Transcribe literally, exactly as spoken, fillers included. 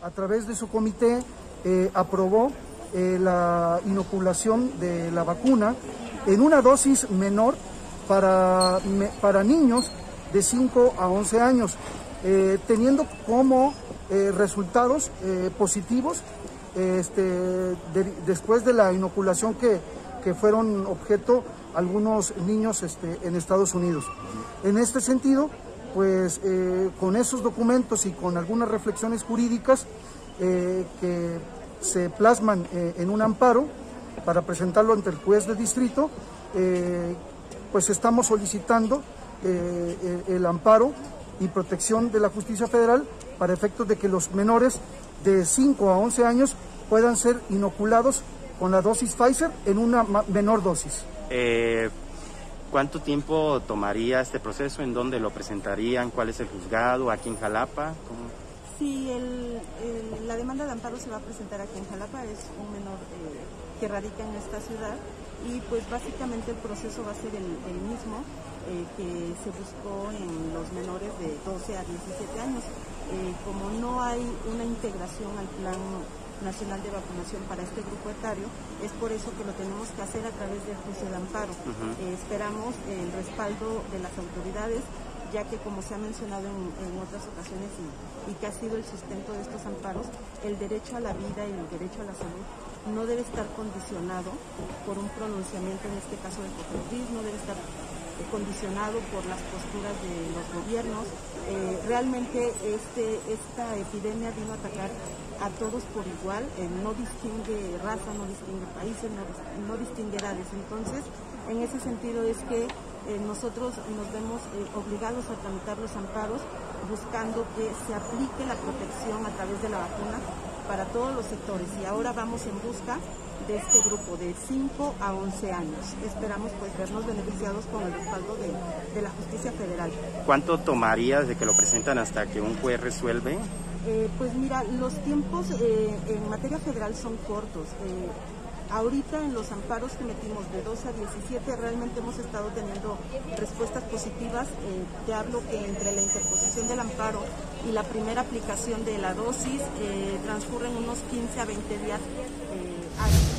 a través de su comité, eh, aprobó eh, la inoculación de la vacuna en una dosis menor para, me, para niños de cinco a once años, eh, teniendo como eh, resultados eh, positivos este, de, después de la inoculación que, que fueron objeto algunos niños este, en Estados Unidos. En este sentido, pues eh, con esos documentos y con algunas reflexiones jurídicas eh, que se plasman eh, en un amparo para presentarlo ante el juez de distrito, eh, pues estamos solicitando eh, el amparo y protección de la justicia federal para efectos de que los menores de cinco a once años puedan ser inoculados con la dosis Pfizer en una menor dosis. Eh... ¿Cuánto tiempo tomaría este proceso? ¿En dónde lo presentarían? ¿Cuál es el juzgado? ¿Aquí en Jalapa? ¿Cómo? Sí, el, el, la demanda de amparo se va a presentar aquí en Jalapa, es un menor eh, que radica en esta ciudad y pues básicamente el proceso va a ser el, el mismo eh, que se buscó en los menores de doce a diecisiete años. Eh, como no hay una integración al plan nacional de vacunación para este grupo etario, es por eso que lo tenemos que hacer a través del juicio de amparo. Uh-huh. eh, esperamos el respaldo de las autoridades, ya que como se ha mencionado en, en otras ocasiones y, y que ha sido el sustento de estos amparos, el derecho a la vida y el derecho a la salud no debe estar condicionado por un pronunciamiento, en este caso del COFEPRIS, no debe estar condicionado por las posturas de los gobiernos. Eh, realmente este, esta epidemia vino a atacar a todos por igual, eh, no distingue raza, no distingue países, no, no distingue edades. Entonces, en ese sentido es que eh, nosotros nos vemos eh, obligados a tramitar los amparos buscando que se aplique la protección a través de la vacuna para todos los sectores, y ahora vamos en busca de este grupo de cinco a once años. Esperamos pues vernos beneficiados con el respaldo de, de la justicia federal. ¿Cuánto tomaría desde que lo presentan hasta que un juez resuelve? Eh, pues mira, los tiempos eh, en materia federal son cortos. Eh, ahorita en los amparos que metimos de doce a diecisiete realmente hemos estado teniendo respuestas positivas. Eh, te hablo que entre la interposición del amparo y la primera aplicación de la dosis eh, transcurren unos quince a veinte días eh, hábiles.